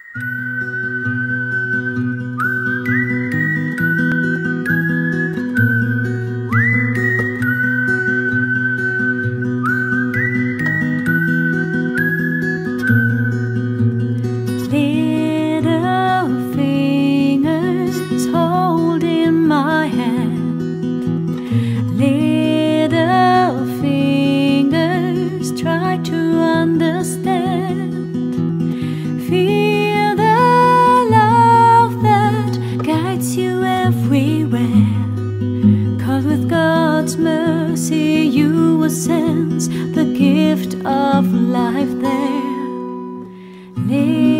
Little fingers holding my hand, little fingers try to understand. Feel the love that guides you everywhere, 'cause with God's mercy you will sense the gift of life there.